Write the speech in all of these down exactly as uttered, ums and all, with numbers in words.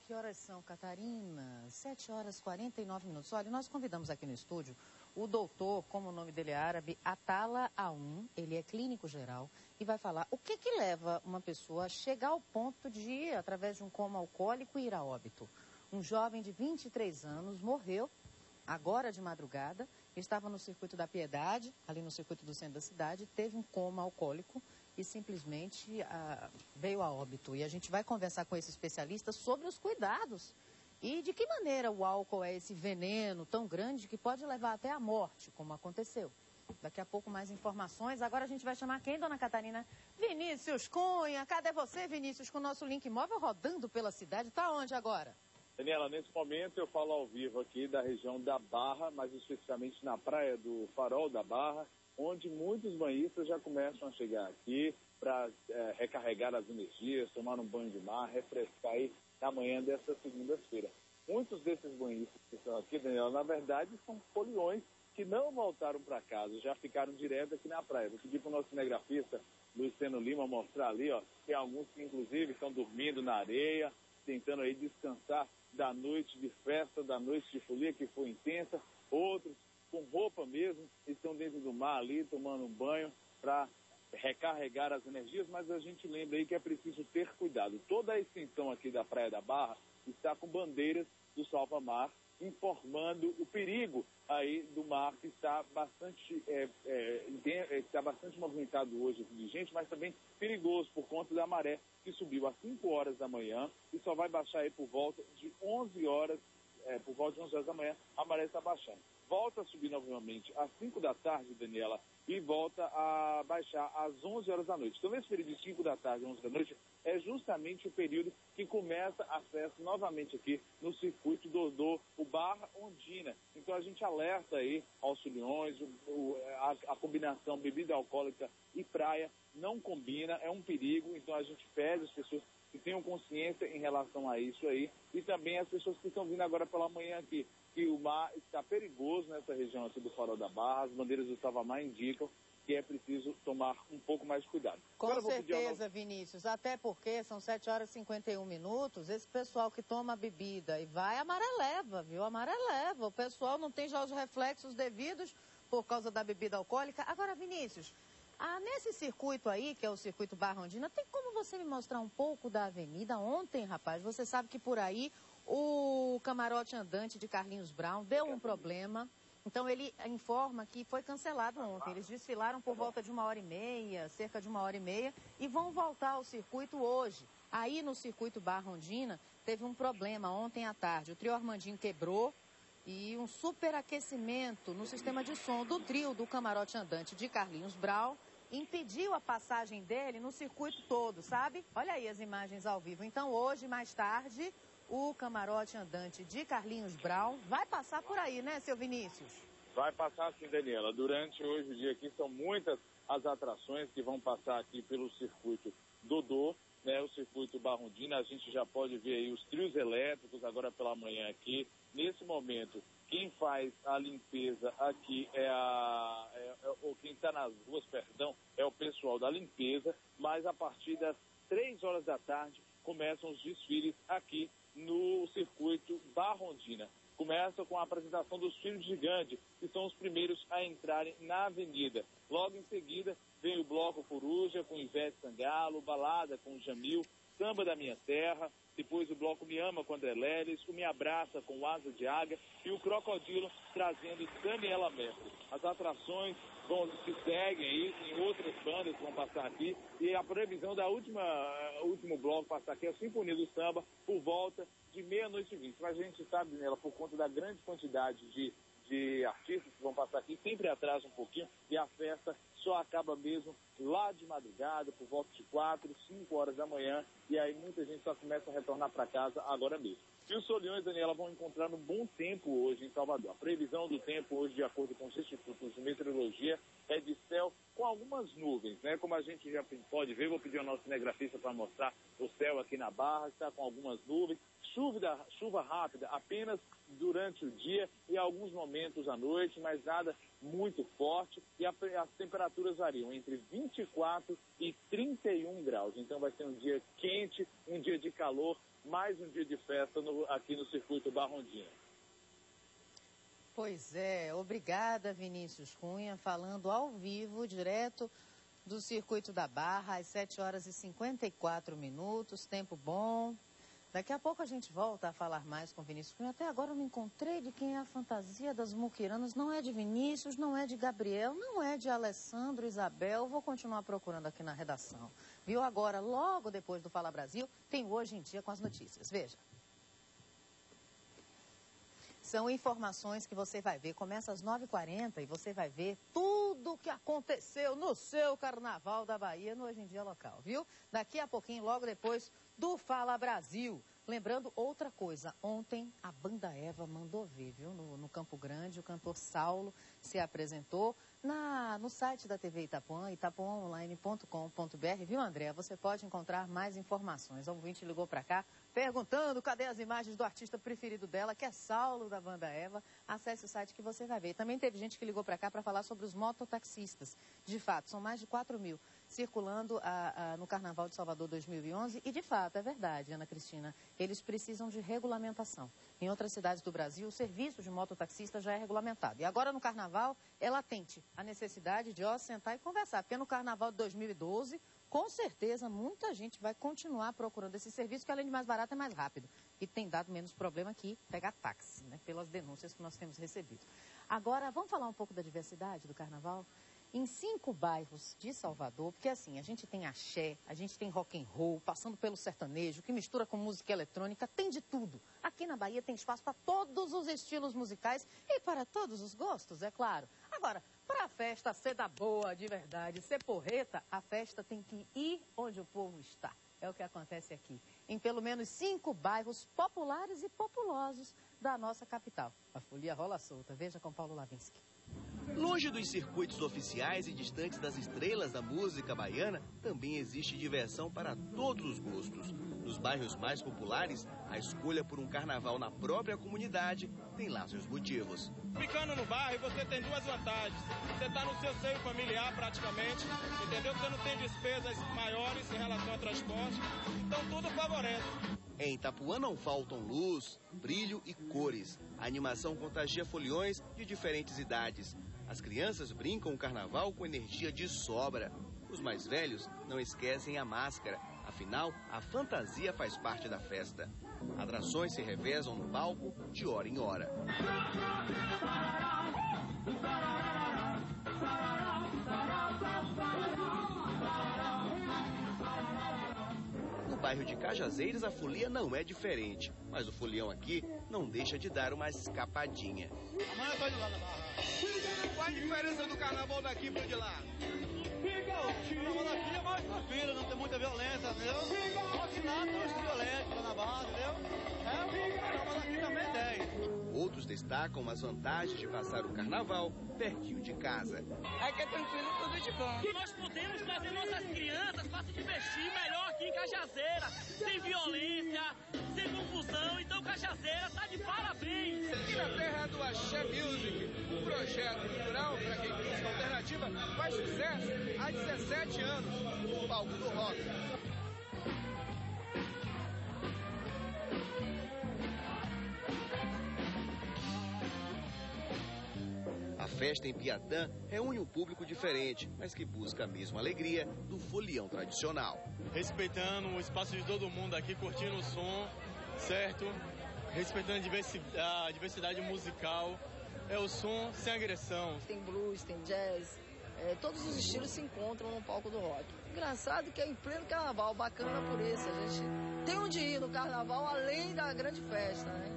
Que horas são, Catarina? sete horas e quarenta e nove minutos. Olha, nós convidamos aqui no estúdio o doutor, como o nome dele é árabe, Atala Aoun. Ele é clínico geral e vai falar o que que leva uma pessoa a chegar ao ponto de, através de um coma alcoólico, ir a óbito. Um jovem de vinte e três anos morreu agora de madrugada, estava no Circuito da Piedade, ali no circuito do centro da cidade, teve um coma alcoólico e simplesmente ah, veio a óbito. E a gente vai conversar com esse especialista sobre os cuidados e de que maneira o álcool é esse veneno tão grande que pode levar até a morte, como aconteceu. Daqui a pouco mais informações. Agora a gente vai chamar quem, dona Catarina? Vinícius Cunha. Cadê você, Vinícius, com o nosso link móvel rodando pela cidade? Tá onde agora? Daniela, nesse momento eu falo ao vivo aqui da região da Barra, mais especificamente na praia do Farol da Barra, onde muitos banhistas já começam a chegar aqui para é, recarregar as energias, tomar um banho de mar, refrescar aí na manhã dessa segunda-feira. Muitos desses banhistas que estão aqui, Daniela, na verdade são foliões que não voltaram para casa, já ficaram direto aqui na praia. Vou pedir para o nosso cinegrafista, Luciano Lima, mostrar ali, ó, tem alguns que inclusive estão dormindo na areia, tentando aí descansar da noite de festa, da noite de folia que foi intensa. Outros com roupa mesmo estão dentro do mar ali tomando um banho para recarregar as energias, mas a gente lembra aí que é preciso ter cuidado. Toda a extensão aqui da Praia da Barra está com bandeiras do Salva-Mar informando o perigo aí do mar, que está bastante, é, é, está bastante movimentado hoje de gente, mas também perigoso por conta da maré que subiu às cinco horas da manhã e só vai baixar aí por volta de onze horas, é, por volta de onze horas da manhã, a maré está baixando. Volta a subir novamente às cinco da tarde, Daniela, e volta a baixar às onze horas da noite. Então, esse período de cinco da tarde e onze da noite é justamente o período que começa a festa novamente aqui no circuito do, do o Barra Ondina. Então, a gente alerta aí aos foliões, o, o, a, a combinação bebida alcoólica e praia não combina, é um perigo. Então, a gente pede às pessoas que tenham consciência em relação a isso aí e também as pessoas que estão vindo agora pela manhã aqui, que o mar está perigoso nessa região aqui do Farol da Barra. As bandeiras do Salva-Mar indicam que é preciso tomar um pouco mais de cuidado. Com certeza, ao... Vinícius, até porque são sete horas e cinquenta e um minutos, esse pessoal que toma bebida e vai, a maré leva, viu? A maré leva, o pessoal não tem já os reflexos devidos por causa da bebida alcoólica. Agora, Vinícius, ah, nesse circuito aí, que é o circuito Barra Ondina, tem como você me mostrar um pouco da avenida? Ontem, rapaz, você sabe que por aí o camarote andante de Carlinhos Brown deu um problema. Então ele informa que foi cancelado ontem. Eles desfilaram por volta de uma hora e meia, cerca de uma hora e meia, e vão voltar ao circuito hoje. Aí no circuito Barra Ondina teve um problema ontem à tarde. O trio Armandinho quebrou e um superaquecimento no sistema de som do trio do camarote andante de Carlinhos Brown impediu a passagem dele no circuito todo, sabe? Olha aí as imagens ao vivo. Então hoje, mais tarde, o camarote andante de Carlinhos Brown vai passar por aí, né, seu Vinícius? Vai passar sim, Daniela. Durante hoje o dia aqui são muitas as atrações que vão passar aqui pelo circuito Dodô, né, o circuito Barra Ondina. A gente já pode ver aí os trios elétricos agora pela manhã aqui. Nesse momento, quem faz a limpeza aqui é a... É, é, ou quem está nas ruas, perdão, é o pessoal da limpeza, mas a partir das três horas da tarde começam os desfiles aqui no circuito Barra Ondina. Começa com a apresentação dos Filhos Gigantes, que são os primeiros a entrarem na avenida. Logo em seguida, vem o Bloco Coruja com Ivete Sangalo, Balada com Jamil, Samba da Minha Terra, depois o Bloco Me Ama com André Leles, o Me Abraça com Asa de Águia e o Crocodilo trazendo Daniela Mestre. As atrações vão, se seguem aí, em outras bandas que vão passar aqui, e a previsão da última, uh, último bloco passar aqui é a Sinfonia do Samba por volta de meia-noite e vinte. Mas a gente sabe, nela, por conta da grande quantidade de, de artistas que vão passar aqui, sempre atrasa um pouquinho e a festa só acaba mesmo lá de madrugada, por volta de quatro, cinco horas da manhã, e aí muita gente só começa a retornar para casa agora mesmo. E os foliões, Daniela, vão encontrar um bom tempo hoje em Salvador. A previsão do tempo hoje, de acordo com os institutos de meteorologia, é de céu com algumas nuvens, né? Como a gente já pode ver, vou pedir ao nosso cinegrafista para mostrar o céu aqui na Barra, está com algumas nuvens. Chuva, chuva rápida apenas durante o dia e alguns momentos à noite, mas nada muito forte. E a, a temperatura temperaturas variam entre vinte e quatro e trinta e um graus. Então vai ser um dia quente, um dia de calor, mais um dia de festa no, aqui no Circuito Barrondina. Pois é, obrigada, Vinícius Cunha, falando ao vivo, direto do Circuito da Barra, às sete horas e cinquenta e quatro minutos, tempo bom. Daqui a pouco a gente volta a falar mais com Vinícius Cunha. Até agora eu não encontrei de quem é a fantasia das muquiranas. Não é de Vinícius, não é de Gabriel, não é de Alessandro, Isabel. Vou continuar procurando aqui na redação. Viu? Agora, logo depois do Fala Brasil, tem Hoje em Dia com as notícias. Veja. São informações que você vai ver. Começa às nove e quarenta e você vai ver tudo o que aconteceu no seu Carnaval da Bahia no Hoje em Dia local, viu? Daqui a pouquinho, logo depois do Fala Brasil. Lembrando outra coisa, ontem a Banda Eva mandou ver, viu? No, no Campo Grande, o cantor Saulo se apresentou na, no site da T V Itapuã, itapuã online ponto com ponto br, viu, André? Você pode encontrar mais informações. O ouvinte ligou para cá perguntando cadê as imagens do artista preferido dela, que é Saulo da Banda Eva. Acesse o site que você vai ver. Também teve gente que ligou para cá para falar sobre os mototaxistas. De fato, são mais de quatro mil circulando a, a, no Carnaval de Salvador dois mil e onze. E, de fato, é verdade, Ana Cristina, eles precisam de regulamentação. Em outras cidades do Brasil, o serviço de mototaxista já é regulamentado. E agora, no Carnaval, é latente a necessidade de, ó, sentar e conversar. Porque no Carnaval de dois mil e doze, com certeza, muita gente vai continuar procurando esse serviço, que além de mais barato, é mais rápido. E tem dado menos problema que pegar táxi, né? Pelas denúncias que nós temos recebido. Agora, vamos falar um pouco da diversidade do Carnaval? Em cinco bairros de Salvador, porque assim, a gente tem axé, a gente tem rock and roll, passando pelo sertanejo, que mistura com música eletrônica, tem de tudo. Aqui na Bahia tem espaço para todos os estilos musicais e para todos os gostos, é claro. Agora, para a festa ser da boa, de verdade, ser porreta, a festa tem que ir onde o povo está. É o que acontece aqui, em pelo menos cinco bairros populares e populosos da nossa capital. A folia rola solta. Veja com Paulo Lavinsky. Longe dos circuitos oficiais e distantes das estrelas da música baiana, também existe diversão para todos os gostos. Nos bairros mais populares, a escolha por um carnaval na própria comunidade tem lá seus motivos. Ficando no bairro, você tem duas vantagens. Você está no seu seio familiar praticamente, entendeu? Você não tem despesas maiores em relação ao transporte, então tudo favorece. Em Itapuã não faltam luz, brilho e cores. A animação contagia foliões de diferentes idades. As crianças brincam o carnaval com energia de sobra. Os mais velhos não esquecem a máscara. Afinal, a fantasia faz parte da festa. Atrações se revezam no palco de hora em hora. No bairro de Cajazeiras, a folia não é diferente. Mas o folião aqui não deixa de dar uma escapadinha. Amanhã eu tô de lá na Barra. Qual a diferença do carnaval daqui pro de lá? O carnaval daqui é mais tranquilo, não tem muita violência, entendeu? Só que lá tem os violentos lá na Barra, entendeu? É, o carnaval daqui também tem. Outros destacam as vantagens de passar o carnaval pertinho de casa. Aqui é tranquilo, tudo de bom. Nós podemos fazer nossas crianças para se divertir melhor aqui em Cajazeira, sem violência, sem confusão. Então Cajazeira tá de parabéns. E na terra do Axé Music, um projeto cultural para quem busca alternativa, faz sucesso há dezessete anos no palco do rock. A festa em Piatã reúne um público diferente, mas que busca a mesma alegria do folião tradicional. Respeitando o espaço de todo mundo aqui, curtindo o som, certo? Respeitando a diversidade, a diversidade musical. É o som sem agressão. Tem blues, tem jazz, é, todos os estilos se encontram no palco do rock. Engraçado que é em pleno carnaval, bacana por isso. A gente tem onde ir no carnaval além da grande festa, né?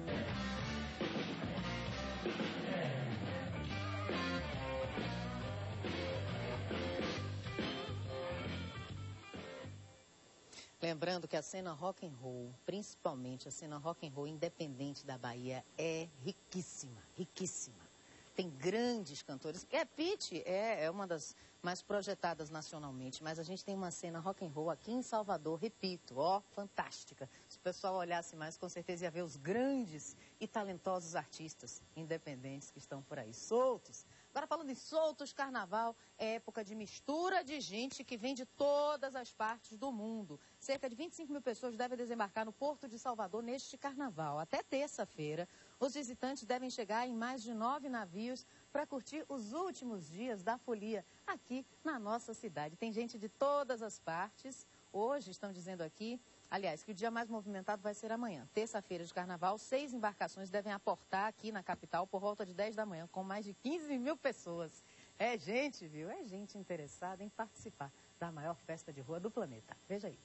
Lembrando que a cena rock and roll, principalmente a cena rock and roll independente da Bahia, é riquíssima, riquíssima. Tem grandes cantores. É, Pitty é, é uma das mais projetadas nacionalmente, mas a gente tem uma cena rock and roll aqui em Salvador, repito, ó, fantástica. Se o pessoal olhasse mais, com certeza ia ver os grandes e talentosos artistas independentes que estão por aí, soltos. Agora, falando em soltos, carnaval é época de mistura de gente que vem de todas as partes do mundo. Cerca de vinte e cinco mil pessoas devem desembarcar no Porto de Salvador neste carnaval. Até terça-feira, os visitantes devem chegar em mais de nove navios para curtir os últimos dias da folia aqui na nossa cidade. Tem gente de todas as partes. Hoje estão dizendo aqui, aliás, que o dia mais movimentado vai ser amanhã. Terça-feira de carnaval, seis embarcações devem aportar aqui na capital por volta de dez da manhã, com mais de quinze mil pessoas. É gente, viu? É gente interessada em participar da maior festa de rua do planeta. Veja aí.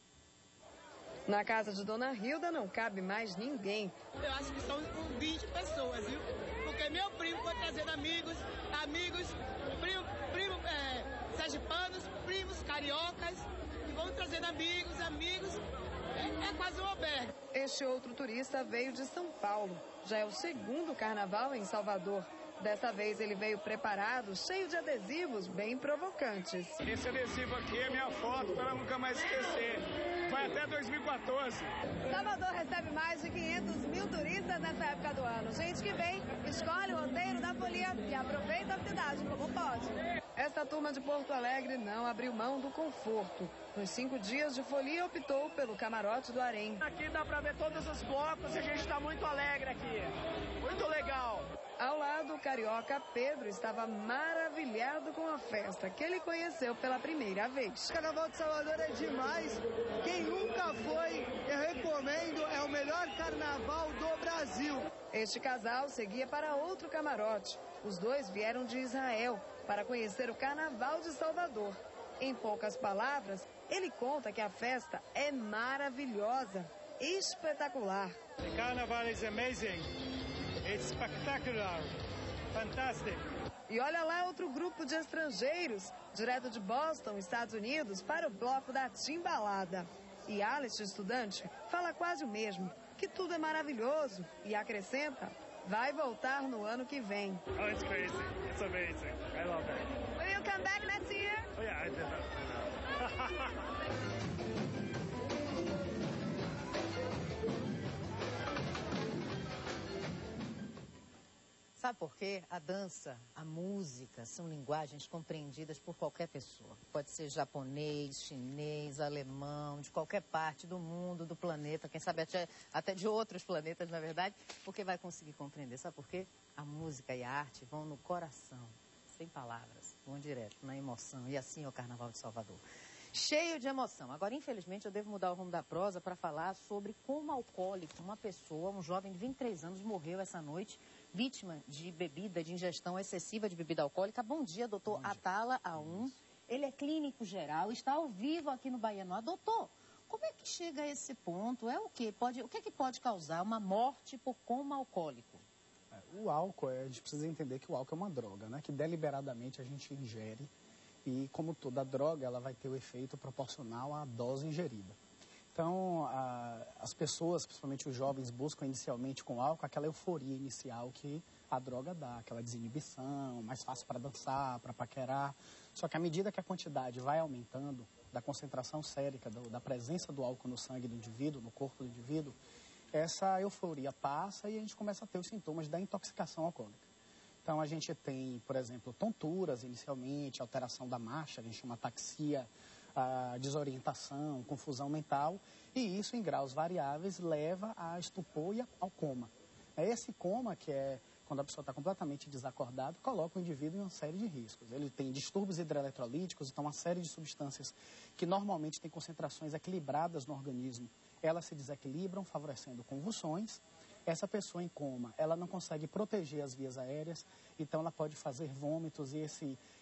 Na casa de Dona Hilda não cabe mais ninguém. Eu acho que são vinte pessoas, viu? Porque meu primo foi trazendo amigos, amigos, primo, primo é, sergipanos, primos cariocas, e vão trazendo amigos, amigos. É, é quase um albergue. Este outro turista veio de São Paulo. Já é o segundo carnaval em Salvador. Dessa vez ele veio preparado, cheio de adesivos bem provocantes. Esse adesivo aqui é minha foto para nunca mais esquecer. Vai até dois mil e quatorze. Salvador recebe mais de quinhentos mil turistas nessa época do ano. Gente que vem, escolhe o roteiro da folia e aproveita a cidade como pode. Esta turma de Porto Alegre não abriu mão do conforto. Nos cinco dias de folia, optou pelo camarote do Harém. Aqui dá para ver todos os blocos e a gente está muito alegre aqui. Muito legal. Ao lado, o carioca Pedro estava maravilhado com a festa que ele conheceu pela primeira vez. O Carnaval de Salvador é demais. Quem nunca foi, eu recomendo, é o melhor carnaval do Brasil. Este casal seguia para outro camarote. Os dois vieram de Israel para conhecer o Carnaval de Salvador. Em poucas palavras, ele conta que a festa é maravilhosa, espetacular. The carnival is amazing. It's spectacular. Fantastic. E olha lá outro grupo de estrangeiros, direto de Boston, Estados Unidos, para o bloco da Timbalada. E Alex, estudante, fala quase o mesmo, que tudo é maravilhoso e acrescenta, vai voltar no ano que vem. Oh, it's crazy. It's amazing. I love it. Will you come back next year? Oh yeah, I did that. Sabe por quê? A dança, a música são linguagens compreendidas por qualquer pessoa. Pode ser japonês, chinês, alemão, de qualquer parte do mundo, do planeta, quem sabe até, até de outros planetas, na verdade, porque vai conseguir compreender. Sabe por quê? A música e a arte vão no coração, sem palavras, vão direto, na emoção. E assim é o Carnaval de Salvador. Cheio de emoção. Agora, infelizmente, eu devo mudar o rumo da prosa para falar sobre como alcoólico uma pessoa, um jovem de vinte e três anos, morreu essa noite, vítima de bebida, de ingestão excessiva de bebida alcoólica. Bom dia, doutor Atala Aum. Ele é clínico geral, está ao vivo aqui no Bahia Noir. Doutor, como é que chega a esse ponto? É o quê? Pode, o que é que pode causar uma morte por coma alcoólico? O álcool, a gente precisa entender que o álcool é uma droga, né? Que deliberadamente a gente ingere. E como toda droga, ela vai ter o efeito proporcional à dose ingerida. Então, a, as pessoas, principalmente os jovens, buscam inicialmente com álcool aquela euforia inicial que a droga dá, aquela desinibição, mais fácil para dançar, para paquerar. Só que à medida que a quantidade vai aumentando, da concentração sérica, do, da presença do álcool no sangue do indivíduo, no corpo do indivíduo, essa euforia passa e a gente começa a ter os sintomas da intoxicação alcoólica. Então, a gente tem, por exemplo, tonturas inicialmente, alteração da marcha, a gente chama ataxia, a desorientação, confusão mental, e isso, em graus variáveis, leva a estupor e ao coma. É esse coma que é quando a pessoa está completamente desacordada, coloca o indivíduo em uma série de riscos. Ele tem distúrbios hidroeletrolíticos, então uma série de substâncias que normalmente têm concentrações equilibradas no organismo, elas se desequilibram, favorecendo convulsões. Essa pessoa em coma, ela não consegue proteger as vias aéreas, então ela pode fazer vômitos e esse,